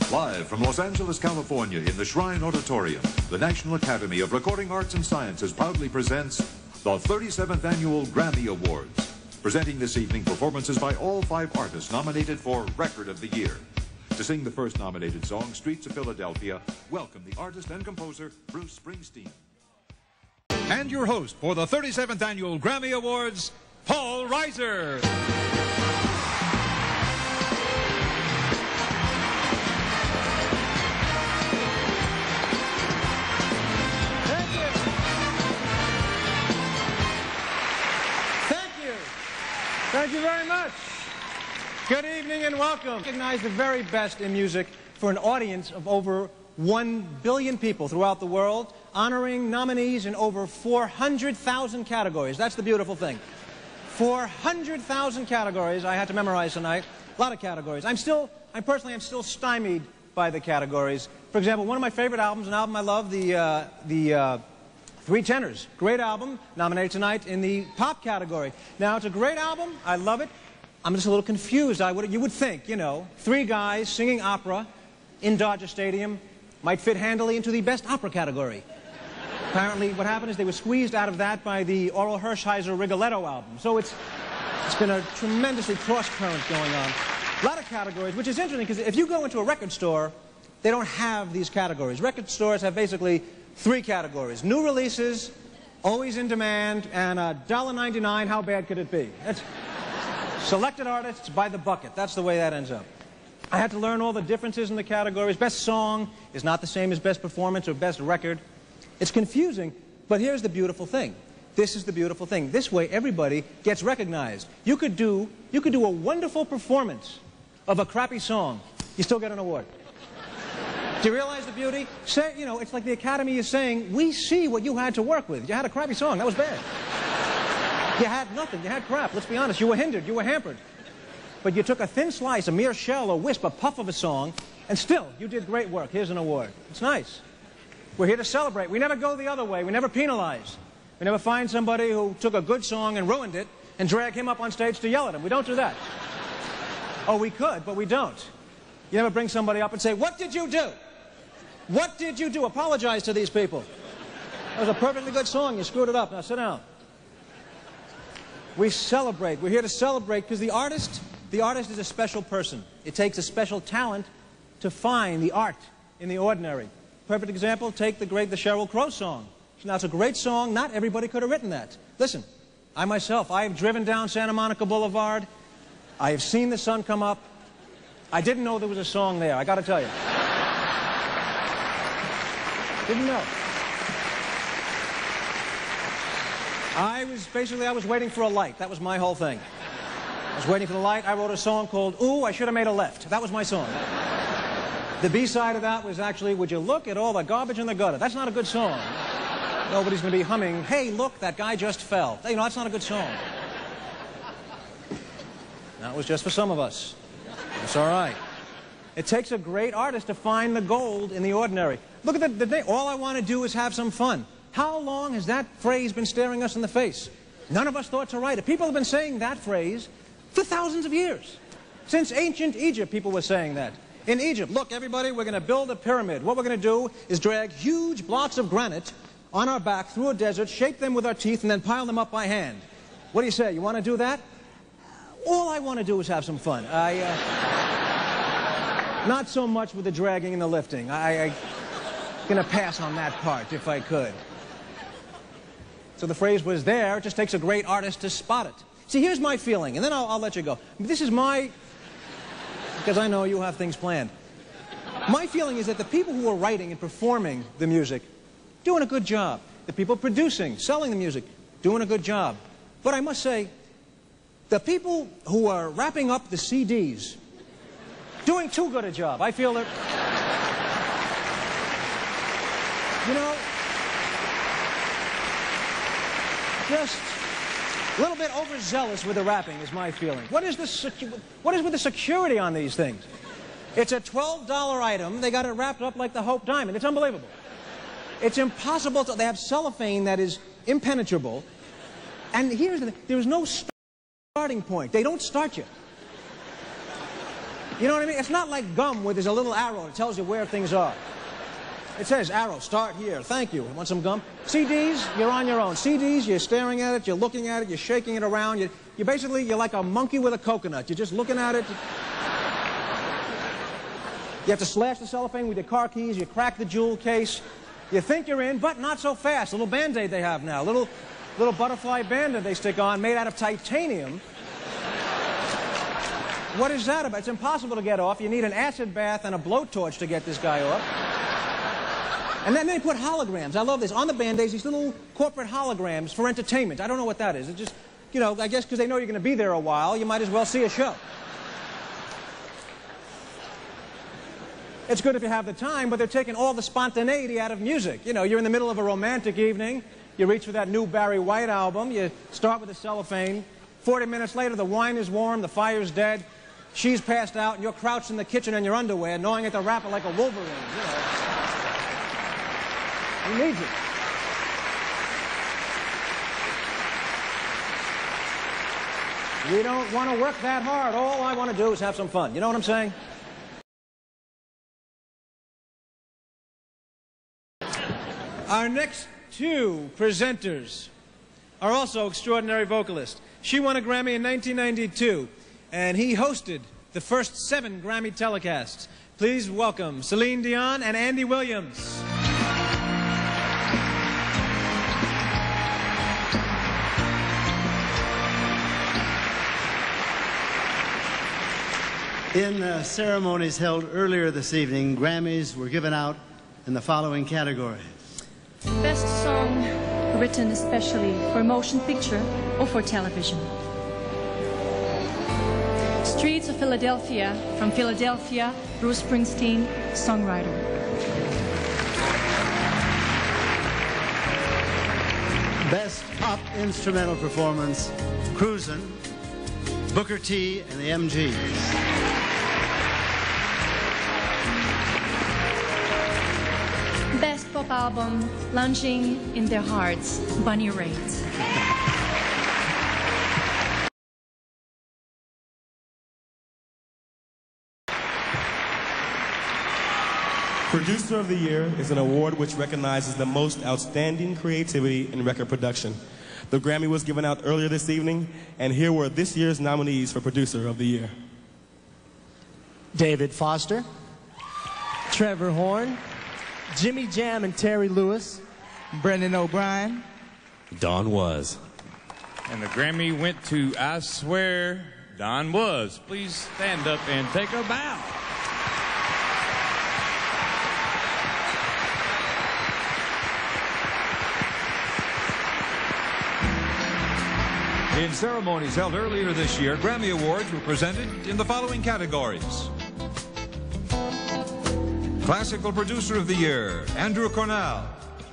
Live from Los Angeles, California, in the Shrine Auditorium, the National Academy of Recording Arts and Sciences proudly presents the 37th Annual Grammy Awards. Presenting this evening performances by all 5 artists nominated for Record of the Year. To sing the first nominated song, Streets of Philadelphia, welcome the artist and composer, Bruce Springsteen. And your host for the 37th Annual Grammy Awards, Paul Reiser. Thank you very much. Good evening and welcome. Recognize the very best in music for an audience of over 1 billion people throughout the world, honoring nominees in over 400,000 categories. That's the beautiful thing. 400,000 categories I had to memorize tonight. A lot of categories. I'm still stymied by the categories. For example, one of my favorite albums, an album I love, the Three Tenors. Great album, nominated tonight in the pop category. Now, it's a great album. I love it. I'm just a little confused. You would think, you know, 3 guys singing opera in Dodger Stadium might fit handily into the best opera category. Apparently, what happened is they were squeezed out of that by the Oral Hershiser Rigoletto album. So it's been a tremendously cross-current going on. A lot of categories, which is interesting, because if you go into a record store, they don't have these categories. Record stores have basically 3 categories: new releases, always in demand, and $1.99, how bad could it be? That's selected artists by the bucket. That's the way that ends up. I had to learn all the differences in the categories. Best song is not the same as best performance or best record. It's confusing, but here's the beautiful thing. This is the beautiful thing. This way, everybody gets recognized. You could do a wonderful performance of a crappy song. You still get an award. Do you realize the beauty? Say, you know, it's like the Academy is saying, we see what you had to work with. You had a crappy song. That was bad. You had nothing. You had crap. Let's be honest. You were hindered. You were hampered. But you took a thin slice, a mere shell, a wisp, a puff of a song, and still, you did great work. Here's an award. It's nice. We're here to celebrate. We never go the other way. We never penalize. We never find somebody who took a good song and ruined it and drag him up on stage to yell at him. We don't do that. Oh, we could, but we don't. You never bring somebody up and say, what did you do? What did you do? Apologize to these people. That was a perfectly good song. You screwed it up. Now sit down. We celebrate. We're here to celebrate because the artist is a special person. It takes a special talent to find the art in the ordinary. Perfect example, take the Sheryl Crow song. Now, it's a great song. Not everybody could have written that. Listen, I myself, I have driven down Santa Monica Boulevard. I have seen the sun come up. I didn't know there was a song there, I got to tell you. Didn't know. I was waiting for a light. That was my whole thing. I was waiting for the light. I wrote a song called Ooh, I Should Have Made a Left. That was my song. The B-side of that was actually, Would You Look at All the Garbage in the Gutter? That's not a good song. Nobody's going to be humming, Hey, look, that guy just fell. You know, that's not a good song. That was just for some of us. It's all right. It takes a great artist to find the gold in the ordinary. Look at the thing. All I want to do is have some fun. How long has that phrase been staring us in the face? None of us thought to write it. People have been saying that phrase for thousands of years. Since ancient Egypt, people were saying that. In Egypt, look, everybody, we're going to build a pyramid. What we're going to do is drag huge blocks of granite on our back through a desert, shape them with our teeth, and then pile them up by hand. What do you say? You want to do that? All I want to do is have some fun. Not so much with the dragging and the lifting. I'm going to pass on that part if I could. So the phrase was there. It just takes a great artist to spot it. See, here's my feeling, and then I'll let you go. This is my... because I know you have things planned. My feeling is that the people who are writing and performing the music, doing a good job. The people producing, selling the music, doing a good job. But I must say, the people who are wrapping up the CDs, doing too good a job. I feel that, you know, just a little bit overzealous with the wrapping is my feeling. What is with the security on these things? It's a $12 item. They got it wrapped up like the Hope Diamond. It's unbelievable. It's impossible to... They have cellophane that is impenetrable. And here's the thing. There's no starting point. They don't start you. You know what I mean? It's not like gum where there's a little arrow that tells you where things are. It says, arrow, start here. Thank you. Want some gum? CDs, you're on your own. CDs, you're staring at it, you're looking at it, you're shaking it around. You're basically, you're like a monkey with a coconut. You're just looking at it. You have to slash the cellophane with your car keys. You crack the jewel case. You think you're in, but not so fast. A little Band-Aid they have now. Little butterfly Band-Aid they stick on, made out of titanium. What is that about? It's impossible to get off. You need an acid bath and a blowtorch to get this guy off. And then they put holograms. I love this. On the Band-Aids, these little corporate holograms for entertainment. I don't know what that is. It's just, you know, I guess because they know you're going to be there a while, you might as well see a show. It's good if you have the time, but they're taking all the spontaneity out of music. You know, you're in the middle of a romantic evening. You reach for that new Barry White album. You start with the cellophane. 40 minutes later, the wine is warm, the fire's dead. She's passed out, and you're crouched in the kitchen in your underwear, gnawing at the wrapper like a wolverine. You know. He needs it. We don't want to work that hard. All I want to do is have some fun. You know what I'm saying? Our next two presenters are also extraordinary vocalists. She won a Grammy in 1992, and he hosted the first 7 Grammy telecasts. Please welcome Celine Dion and Andy Williams. In ceremonies held earlier this evening, Grammys were given out in the following categories. Best song written especially for motion picture or for television. Streets of Philadelphia, from Philadelphia, Bruce Springsteen, songwriter. Best pop instrumental performance, Cruisin', Booker T and the MGs. Best pop album, Lunging in Their Hearts, Bonnie Raitt. Producer of the Year is an award which recognizes the most outstanding creativity in record production. The Grammy was given out earlier this evening, and here were this year's nominees for Producer of the Year. David Foster, Trevor Horn, Jimmy Jam and Terry Lewis, Brendan O'Brien, Don Was. And the Grammy went to I Swear, Don Was. Please stand up and take a bow. In ceremonies held earlier this year, Grammy Awards were presented in the following categories. Classical Producer of the Year, Andrew Cornell.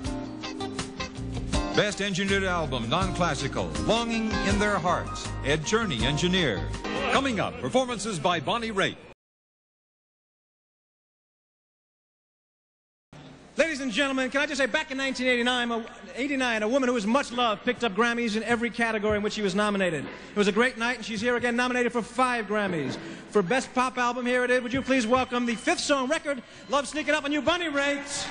Best Engineered Album, Non-Classical, Longing in Their Hearts, Ed Cherney, engineer. Coming up, performances by Bonnie Raitt. Ladies and gentlemen, can I just say, back in 1989, a woman who was much loved picked up Grammys in every category in which she was nominated. It was a great night, and she's here again, nominated for 5 Grammys. For Best Pop Album, here it is. Would you please welcome the 5th song record, Love Sneaking Up on You, Bonnie Raitt.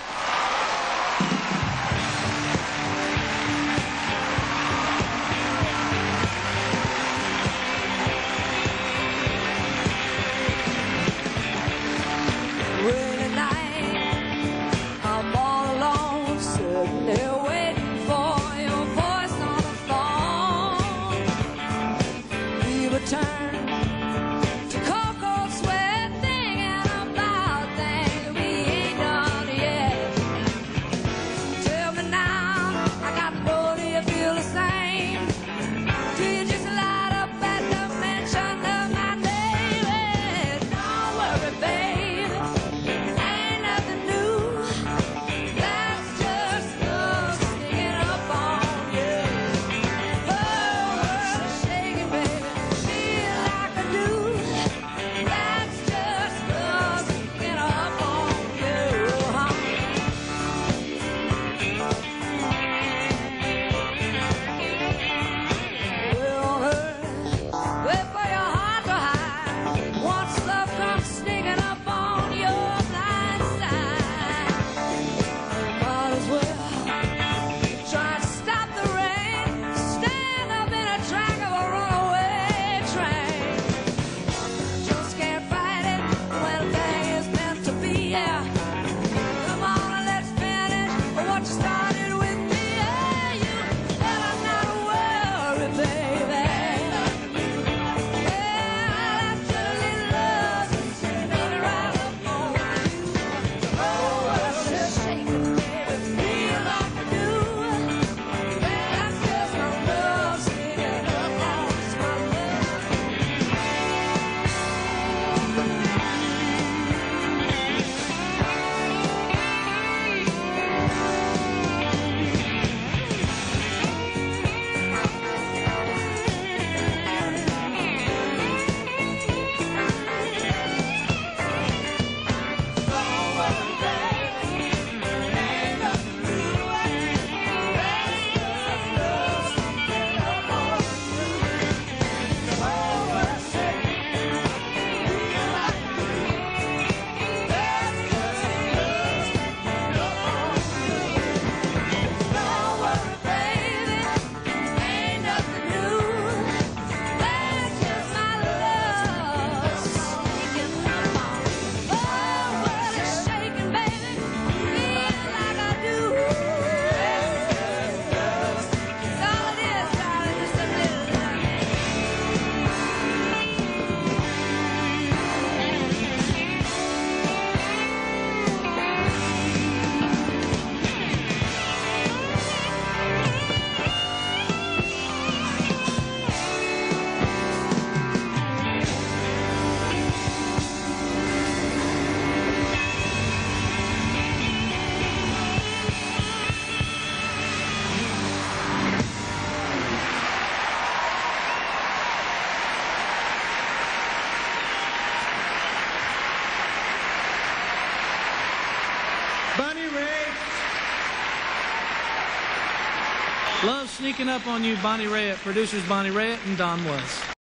Bonnie Raitt. Love sneaking up on you, Bonnie Raitt. Producers Bonnie Raitt and Don Was.